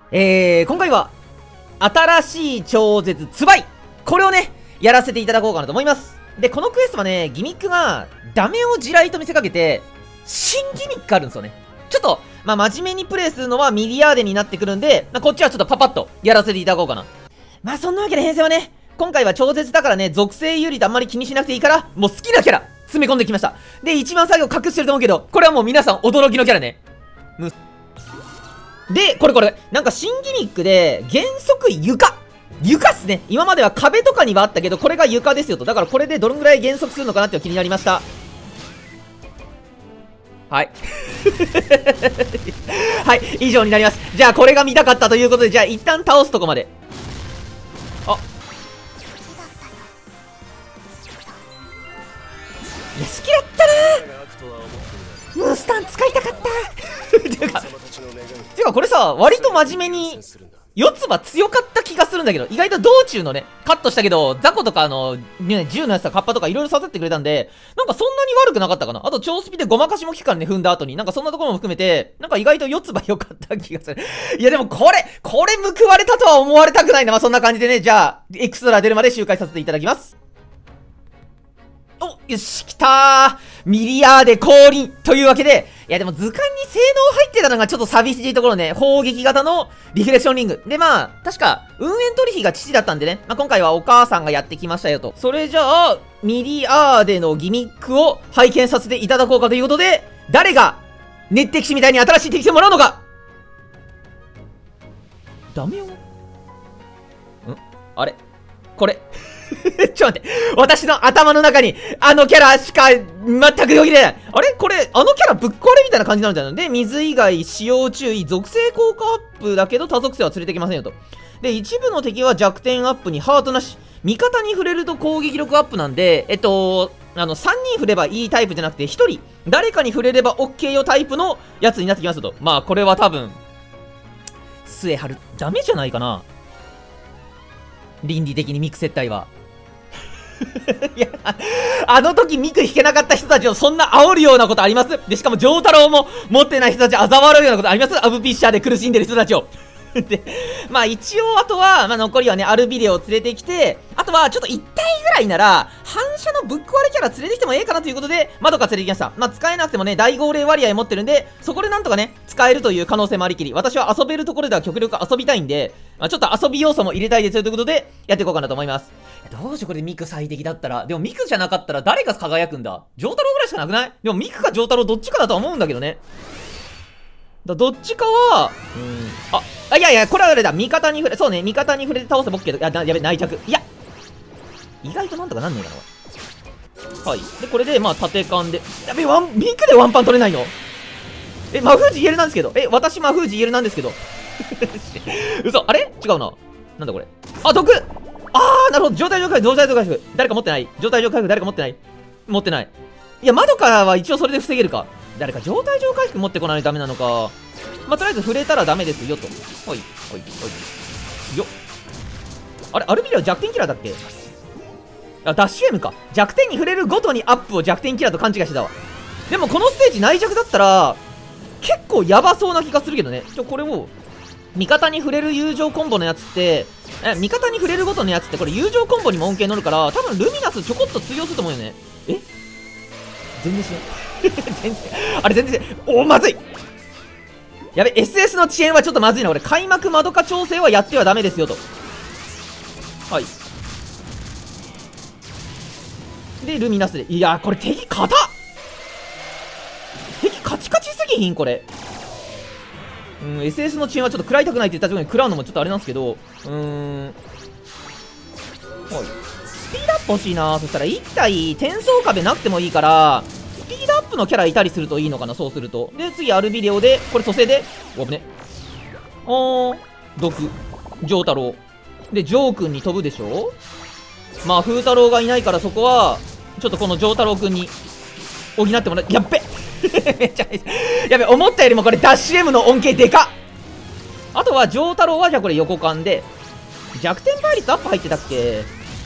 今回は、新しい超絶ツバイこれをね、やらせていただこうかなと思います。で、このクエストはね、ギミックが、ダメを地雷と見せかけて、新ギミックあるんですよね。ちょっと、真面目にプレイするのはミリアーデになってくるんで、こっちはちょっとパパッとやらせていただこうかな。そんなわけで編成はね、今回は超絶だからね、属性有利とあんまり気にしなくていいから、もう好きなキャラ、詰め込んできました。で、一番最後隠してると思うけど、これはもう皆さん驚きのキャラね。で、これ。なんか新ギミックで、原則床っすね。今までは壁とかにはあったけど、これが床ですよと。だからこれでどのぐらい減速するのかなっていうのが気になりました。はい。はい、以上になります。じゃあこれが見たかったということで、じゃあ一旦倒すとこまで。あ。いや、好きだったなー。ムースタン使いたかったー。ていうかこれさ、割と真面目に、四つ葉強かった気がするんだけど、意外と道中のね、カットしたけど、雑魚とか銃のやつとかカッパとかいろいろ刺さってくれたんで、なんかそんなに悪くなかったかな。あと超スピでごまかしも効くからね、踏んだ後に。なんかそんなところも含めて、なんか意外と四つ葉良かった気がする。いやでもこれ報われたとは思われたくないな。そんな感じでね、じゃあ、エクストラ出るまで周回させていただきます。お、よし、来たー。ミリアーデ降臨というわけで、いやでも図鑑に性能入ってたのがちょっと寂しいところね。砲撃型のリフレクションリング。で確か、運営取引が父だったんでね。今回はお母さんがやってきましたよと。それじゃあ、ミリアーデのギミックを拝見させていただこうかということで、誰が、熱敵士みたいに新しい敵士をもらうのか。ダメよ。あれこれ。ちょっと待って。私の頭の中に、あのキャラしか全くよぎれない。あれこれ、あのキャラぶっ壊れみたいな感じなんじゃないので、水以外使用注意、属性効果アップだけど多属性は連れてきませんよと。で、一部の敵は弱点アップにハートなし。味方に触れると攻撃力アップなんで、3人触ればいいタイプじゃなくて、1人、誰かに触れれば OK よタイプのやつになってきますよと。これは多分、末張る、ダメじゃないかな。倫理的にミク接待は。いや、あの時ミク引けなかった人たちをそんな煽るようなことあります？で、しかも丈太郎も持ってない人たち嘲笑うようなことあります？アブピッシャーで苦しんでる人たちを。で、一応あとは、残りはね、アルビデオを連れてきて、あとはちょっと1体ぐらいなら、反射のぶっ壊れキャラ連れてきてもええかなということで、マドカ連れてきました。使えなくてもね、大号令割合持ってるんで、そこでなんとかね、使えるという可能性もありきり、私は遊べるところでは極力遊びたいんで、ちょっと遊び要素も入れたいですよということで、やっていこうかなと思います。どうしようこれミク最適だったら。でもミクじゃなかったら誰が輝くんだ？丈太郎ぐらいしかなくない？でもミクか丈太郎どっちかだとは思うんだけどね。どっちかは、いや、これはあれだ。味方に触れ、そうね、味方に触れて倒せば OK だ。やべ、内着。いや、意外となんとかなんねえかな、はい。で、これで、縦勘で。やべ、ミクでワンパン取れないの？魔封じ言えるなんですけど。私魔封じ言えるなんですけど。嘘、あれ違うな。なんだこれ。毒！なるほど。状態上回復。誰か持ってない？状態上回復誰か持ってない？持ってない。いや、窓からは一応それで防げるか。誰か状態上回復持ってこないとダメなのか。とりあえず触れたらダメですよと。おい。強っ。あれ、アルビレは弱点キラーだっけ？ダッシュ M か。弱点に触れるごとにアップを弱点キラーと勘違いしてたわ。でもこのステージ内弱だったら、結構ヤバそうな気がするけどね。これを、味方に触れる友情コンボのやつって、味方に触れるごとのやつってこれ友情コンボにも恩恵乗るから、多分ルミナスちょこっと通用すると思うよね。全然しない。全然。まずい。やべ、SS の遅延はちょっとまずいな。俺、開幕マドカ調整はやってはダメですよと。はい。で、ルミナスで。いやー、これ敵硬っ！敵カチカチすぎひんこれ。SS の遅延はちょっと食らいたくないって言った時に食らうのもちょっとあれなんですけど、はい。スピードアップ欲しいな。そしたら1体転送壁なくてもいいから、スピードアップのキャラいたりするといいのかな、そうすると。で、次アルビデオで、これ蘇生で、危ね。毒。丈太郎。で、ジョー君に飛ぶでしょ？風太郎がいないからそこは、ちょっとこの丈太郎君に補ってもらう。やっべめっちゃ、やべ、思ったよりもこれダッシュ M の恩恵でかっ。あとは丈太郎はじゃあこれ横勘で、弱点倍率アップ入ってたっけ？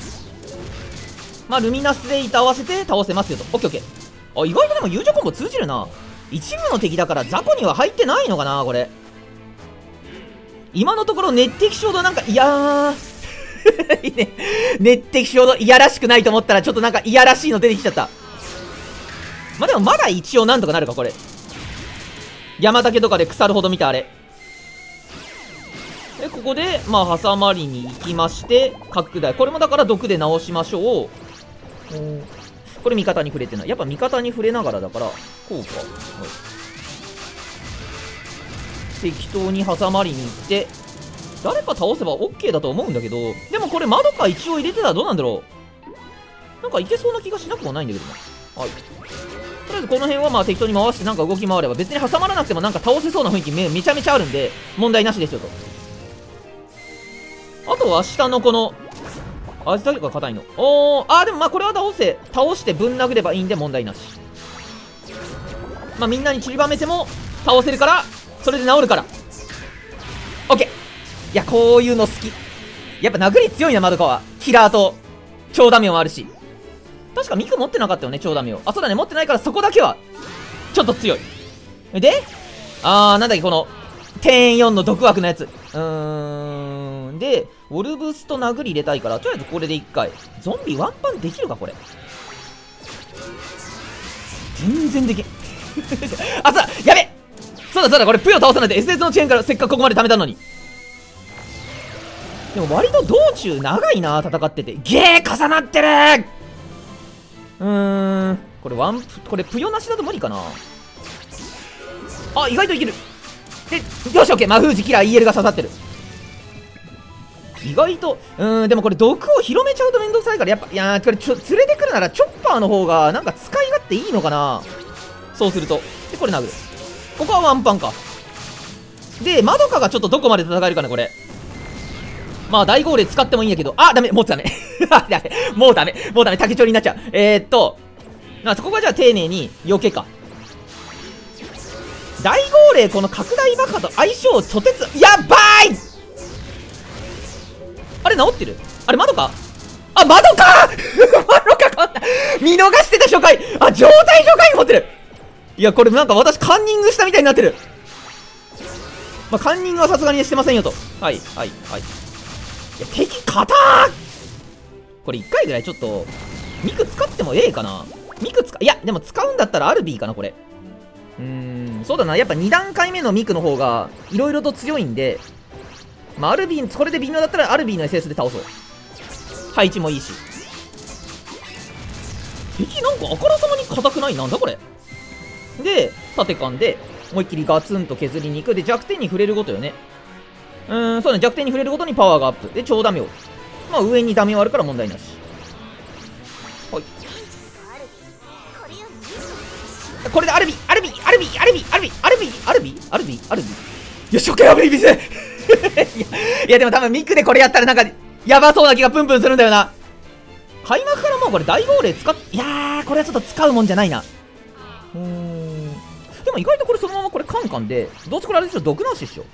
ルミナスで板合わせて倒せますよと。オッケーオッケー。意外とでも友情コンボ通じるな。一部の敵だから雑魚には入ってないのかなこれ。 今のところ熱敵衝動なんか、いやー。いいね。熱敵衝動、いやらしくないと思ったら、ちょっとなんかいやらしいの出てきちゃった。まあ、でもまだ一応なんとかなるか、これ。山竹とかで腐るほど見たあれ。で、ここで、まあ、挟まりに行きまして、拡大。これもだから毒で直しましょう。これ味方に触れてない。やっぱ味方に触れながらだから、こうか。はい、適当に挟まりに行って、誰か倒せば OK だと思うんだけど、でもこれ窓か一応入れてたらどうなんだろう。なんかいけそうな気がしなくもないんだけどな。はい。とりあえずこの辺はまあ適当に回してなんか動き回れば、別に挟まらなくてもなんか倒せそうな雰囲気めちゃめちゃあるんで、問題なしですよと。あとは下のこの、あいつだけが硬いの。でもまあこれは倒してぶん殴ればいいんで問題なし。まあみんなに散りばめても倒せるから、それで治るから。オッケー。いや、こういうの好き。やっぱ殴り強いな、マドカは。キラーと、超ダメもあるし。確かミク持ってなかったよね、超ダメを。あ、そうだね、持ってないからそこだけは、ちょっと強い。で、なんだっけ、この、点4の毒枠のやつ。で、ウォルブスと殴り入れたいから、とりあえずこれで1回。ゾンビワンパンできるか、これ。全然できん。あ、そうだ、やべそうだ、これ、ぷよ倒さないと SS のチェーンからせっかくここまで貯めたのに。でも割と道中長いな、戦ってて。ゲー重なってるこれこれぷよなしだと無理かな。あ、意外といける。で、よし、オッケー。魔封じキラー EL が刺さってる。意外と、でもこれ毒を広めちゃうとめんどくさいから、やっぱ、いやー、これ連れてくるならチョッパーの方が、なんか使い勝手いいのかな。そうすると。で、これ殴る。ここはワンパンか。で、マドカがちょっとどこまで戦えるかね、これ。まあ、大号令使ってもいいんやけど、ダメ、もうダメ。もうダメ、竹調になっちゃう。そこがじゃあ丁寧に、避けか。大号令、この拡大爆破と相性、とてつ、やばいあれ、治ってるあれ、窓か窓か窓かこんな、見逃してた初回状態初回持ってる。いや、これなんか私、カンニングしたみたいになってる。まあ、カンニングはさすがにしてませんよと。はい。いや、敵硬ー。これ1回ぐらいちょっと、ミク使ってもええかな。いや、でも使うんだったらアルビーかな、これ。そうだな。やっぱ2段階目のミクの方が、いろいろと強いんで、まあ、アルビー、これで微妙だったらアルビーの SS で倒そう。配置もいいし。敵なんかあからさまに硬くない？なんだこれ。で、縦勘で、思いっきりガツンと削りに行く。で、弱点に触れるごとよね。そうね、弱点に触れるごとにパワーがアップ。で、超ダメを。まあ、上にダメはあるから問題なし。はい。これでアルビよし、オッケー、アルビせいや、でも多分ミクでこれやったらなんか、やばそうな気がプンプンするんだよな。開幕からもうこれ大号令いやー、これはちょっと使うもんじゃないな。でも意外とこれそのままこれカンカンで、どうせこれあれでしょ、毒直しっしょ。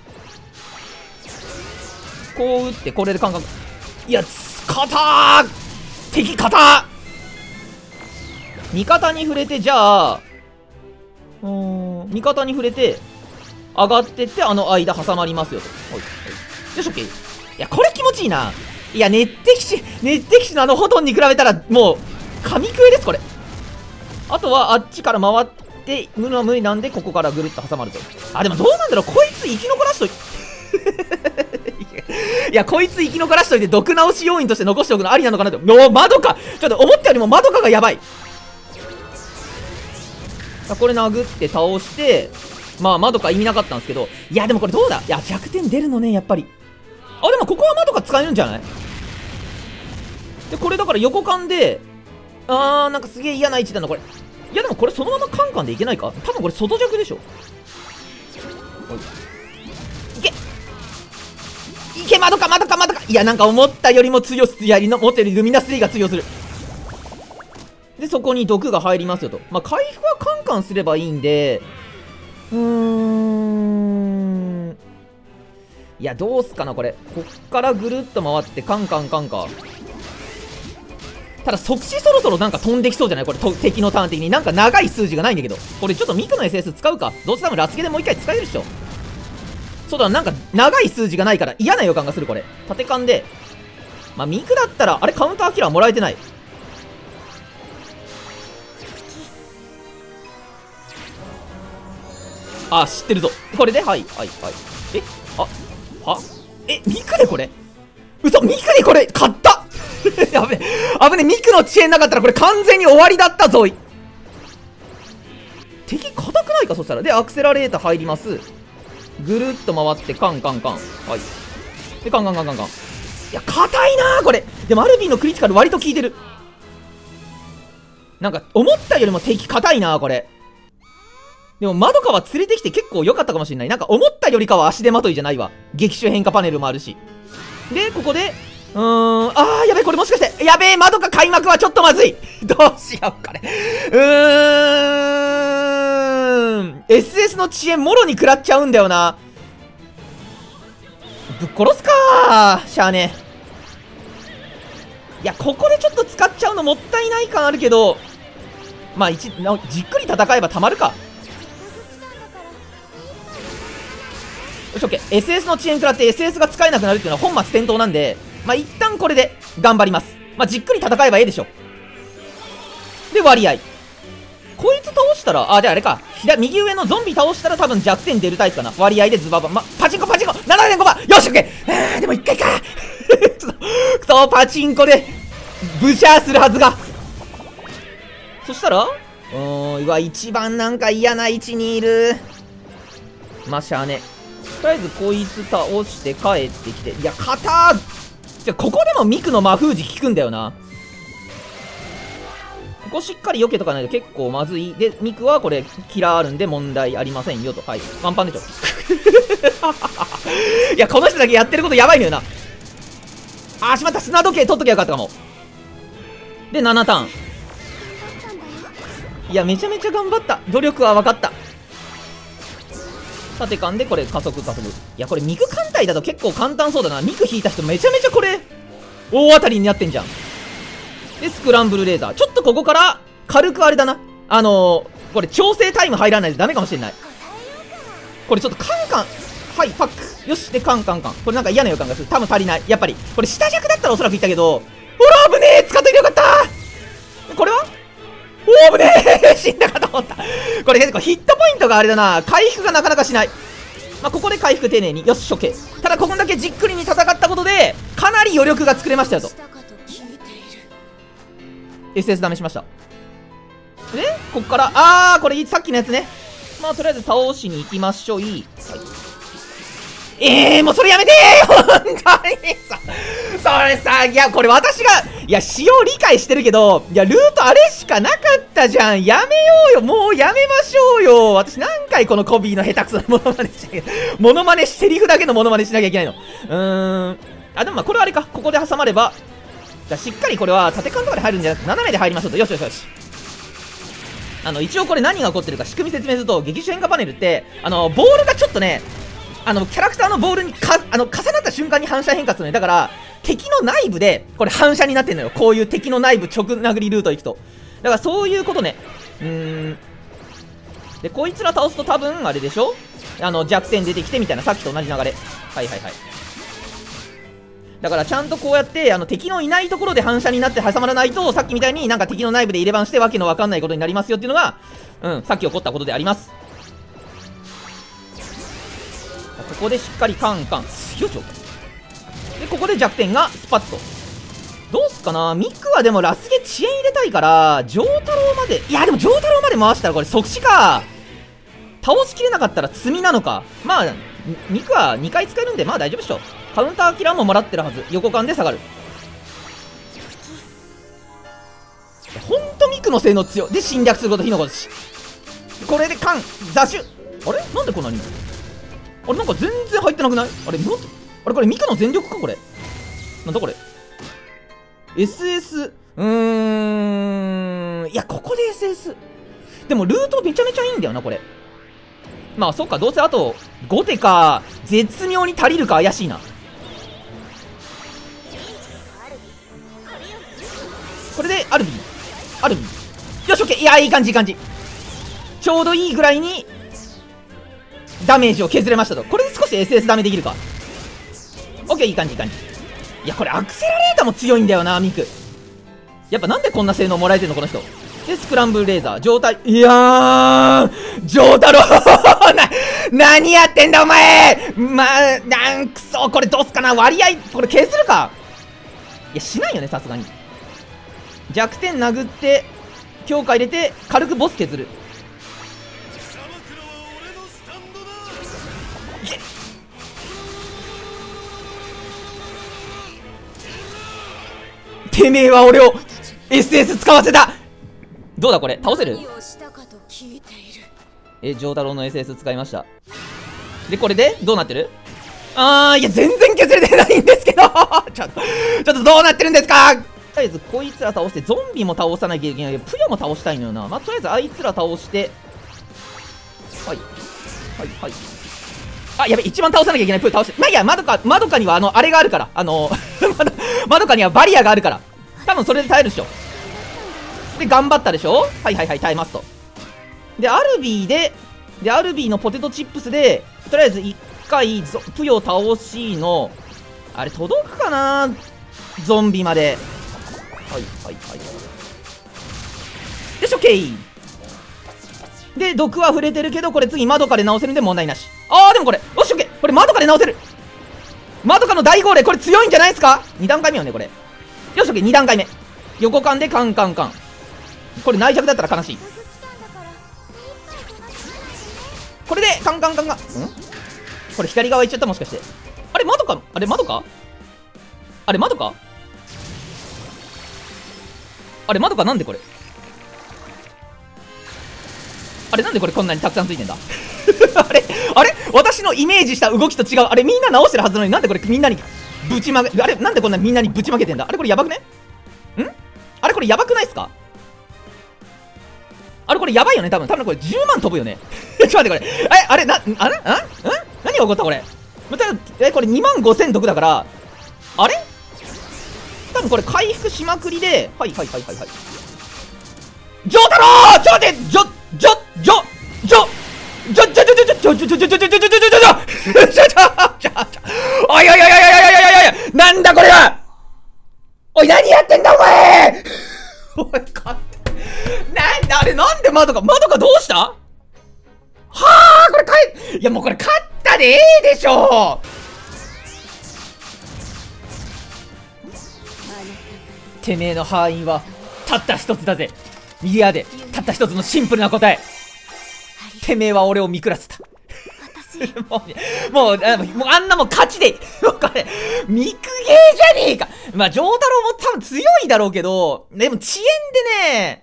こう打って、これでカンカン。いや、硬ー敵硬ー味方に触れて、じゃあ、味方に触れて、上がってって、あの間挟まりますよと。よし、オッケー。いや、これ気持ちいいな。いや、熱敵士のあのホトンに比べたら、もう、神食いです、これ。あとは、あっちから回って、無理なんで、ここからぐるっと挟まると。でもどうなんだろう、こいつ生き残らしといいや、こいつ生き残らしといて、毒直し要因として残しておくのありなのかなって。窓かちょっと思ったよりも窓かがやばい。これ殴って倒して、まあ、窓か意味なかったんですけど、いや、でもこれどうだ？いや、弱点出るのね、やっぱり。でもここは窓か使えるんじゃない？で、これだから横間で、なんかすげえ嫌な位置だな、これ。いや、でもこれそのままカンカンでいけないか？多分これ外弱でしょ。いけ、窓か。いや、なんか思ったよりも強す、持ってるルミナス3が通用する。で、そこに毒が入りますよと。まあ、回復はカンカンすればいいんで、いや、どうすかな、これ。こっからぐるっと回って、カンカンか。ただ、即死そろそろなんか飛んできそうじゃないこれ、敵のターン的に。なんか長い数字がないんだけど。これちょっとミクの SS 使うか。どうせ多分ラスゲでもう一回使えるっしょ。 そうだ、なんか長い数字がないから嫌な予感がする。これ縦勘で、まあミクだったらあれカウンターキラーもらえてない。あ、知ってるぞこれで。はいはいはい。え、はミクでこれ、嘘、ミクでこれ買ったやべ危ね、ミクの遅延なかったらこれ完全に終わりだったぞい。敵硬くないか、そしたら。でアクセラレーター入ります。ぐるっと回ってカンカンカン、はい、でカンカンカンカンカン。いや硬いなーこれ。でもアルビーのクリティカル割と効いてる。なんか思ったよりも敵硬いなーこれ。でもマドカは連れてきて結構良かったかもしれない。なんか思ったよりかは足手まといじゃないわ。激種変化パネルもあるし。でここでやべえ、これもしかしてやべえ、マドカ開幕はちょっとまずいどうしようかね。SS の遅延もろに食らっちゃうんだよな。ぶっ殺すかー、しゃあねえ。いやここでちょっと使っちゃうのもったいない感あるけど、まあじっくり戦えばたまるか。よし OK。 SS の遅延食らって SS が使えなくなるっていうのは本末転倒なんで、まあ一旦これで頑張ります。まあじっくり戦えばええでしょ。で割合こいつ倒したら、じゃああれか、右上のゾンビ倒したら多分弱点出るタイプかな。割合でズババン、パチンコ 7.5 番、よし OK。 でも1回かちょっとくそ、パチンコでブシャーするはずが。そしたらうわ、一番なんか嫌な位置にいる。まあしゃあね。とりあえずこいつ倒して帰ってきて、いや硬ー。じゃここでもミクの魔封じ効くんだよな。ここしっかり避けとかないと結構まずい。でミクはこれキラーあるんで問題ありませんよと。はい、ワンパンでしょいやこの人だけやってることやばいのよな。しまった、砂時計取っときゃよかったかも。で7ターン。いやめちゃめちゃ頑張った。努力は分かった。縦勘でこれ加速。いやこれミク艦隊だと結構簡単そうだな。ミク引いた人めちゃめちゃこれ大当たりになってんじゃん。でスクランブルレーザー、ちょっとここから軽くあれだな、これ調整タイム入らないとダメかもしれない。これちょっとカンカン、はい、パックよし。でカンカンカン、これなんか嫌な予感がする。多分足りない。やっぱりこれ下弱だったらおそらくいったけど、ほら危ねえ、使っといてよかった。これは危ねえ死んだかと思った。これ結構ヒットポイントがあれだな、回復がなかなかしない。まあ、ここで回復丁寧に、よし OK。 ただここだけじっくりに戦ったことでかなり余力が作れましたよと。 SS 試しました。でこっからこれさっきのやつね。まあとりあえず倒しに行きましょう。もうそれやめてー本当にさ、それさ、いやこれ私が仕様理解してるけど、ルートあれしかなかったじゃん。やめようよ、もうやめましょうよ。私何回このコビーの下手くそなモノマネしてモノマネセリフだけのモノマネしなきゃいけないの。でもまあこれはあれか、ここで挟まればしっかりこれは縦勘とかで入るんじゃなくて斜めで入りましょうと。よし。一応これ何が起こってるか仕組み説明すると、激種変化パネルってボールがちょっとね、キャラクターのボールに重なった瞬間に反射変化するのよ。だから敵の内部でこれ反射になってんのよ。こういう敵の内部直殴りルート行くと。だからそういうことね。でこいつら倒すと多分あれでしょ、弱点出てきてみたいな、さっきと同じ流れ。はいだからちゃんとこうやって敵のいないところで反射になって挟まらないと、さっきみたいになんか敵の内部で入れ番してわけのわかんないことになりますよっていうのがさっき起こったことであります。ここでしっかりカンカンよいしょ。でここで弱点がスパッと。どうすっかな。ミクはでもラスゲ遅延入れたいから上太郎まで、でも上太郎まで回したらこれ即死か。倒しきれなかったら積みなのか。まあミクは2回使えるんでまあ大丈夫でしょ。カウンターキラーももらってるはず。横間で下がる。ほんとミクの性能強い。で侵略すること火のことし、これでカン雑種。あれなんでこんなに、あれなんか全然入ってなくない？あれこれミクの全力かこれ。なんだこれ SS。 いやここで SS でもルートめちゃめちゃいいんだよなこれ。まあそっか、どうせあと5手か絶妙に足りるか怪しいな。これでアルビよし OK。 いやいい感じちょうどいいぐらいにダメージを削れましたと。これで少し SS ダメできるか。オッケー、いい感じいい感じ。いやこれアクセラレーターも強いんだよなミク。やっぱなんでこんな性能もらえてんのこの人。でスクランブルレーザー状態。いやージョータロ何やってんだお前。くそ、これどうすかな。割合これ削るか。いやしないよねさすがに。弱点殴って強化入れて軽くボス削る。てめえは俺を SS 使わせた。どうだこれ倒せる。ジョータロの SS 使いました。でこれでどうなってる。いや全然削れてないんですけどちょっとどうなってるんですか。とりあえずこいつら倒してゾンビも倒さなきゃいけないけどプヨも倒したいのよな。まあとりあえずあいつら倒してはいはいはい。あやべ一番倒さなきゃいけないプヨ倒して。まあいいや、まどかにはあれがあるからまどかにはバリアがあるから多分それで耐えるでしょ。で頑張ったでしょ。はいはいはい耐えますと。でアルビーのポテトチップスでとりあえず1回プヨ倒しのあれ届くかなゾンビまで。はいはいはいよしオッケー。で毒は触れてるけどこれ次マドカで直せるんで問題なし。でもこれよしオッケー。これマドカで直せる。マドカの大号令これ強いんじゃないですか。2段階目よねこれ。よしオッケー2段階目横間でカンカンカン。これ内弱だったら悲しい。これでカンカンカンカン。これ左側行っちゃったもしかして。あれ窓かあれ窓かあれ窓かあれ窓か。なんでこれあれなんでこれこんなにたくさんついてんだあれ私のイメージした動きと違う。あれみんな直してるはずなのになんでこれみんなにぶちまけ。あれなんでこんなみんなにぶちまけてんだ。あれこれやばくね。あれこれやばくないっすか。あれこれやばいよね多分これ10万飛ぶよねちょっと待ってこれあれ何が起こったこれ。これ2万5000得だからあれ多分これ回復しまくりではいはいはいはいはい。ジョータローちょっと待っておいおいおいおいおいおいおいおいなんだこれは。おい何やってんだお前おい勝手なんだあれなんで窓かどうしたはあこれいやもうこれ勝ったでええでしょ。てめえの敗因はたった一つだぜミリアで。たった一つのシンプルな答え。てめえは俺を見下せたもうあんなもん勝ちでもうこれミクゲーじゃねえか。まあジョータロも多分強いだろうけどでも遅延でね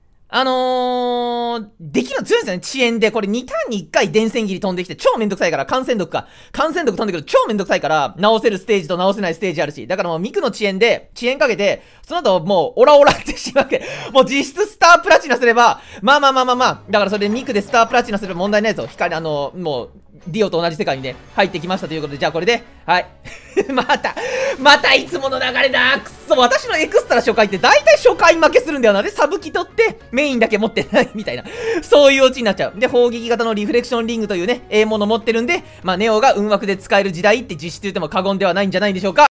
できるの強いんですよね、遅延で。これ2ターンに1回電線切り飛んできて、超めんどくさいから、感染毒飛んでくる超めんどくさいから、直せるステージと直せないステージあるし。だからもうミクの遅延で、遅延かけて、その後もう、オラオラってしまって、もう実質スタープラチナすれば、まあ。だからそれでミクでスタープラチナすれば問題ないぞ。もう、ディオと同じ世界にね、入ってきましたということで、じゃあこれで、はい。またいつもの流れだ。くっそ、私のエクストラ初回って大体初回負けするんだよな。で、サブキ取って、メインだけ持ってないみたいな。そういうオチになっちゃう。で、砲撃型のリフレクションリングというね、もの持ってるんで、まあ、ネオが運枠で使える時代って実質言っても過言ではないんじゃないでしょうか。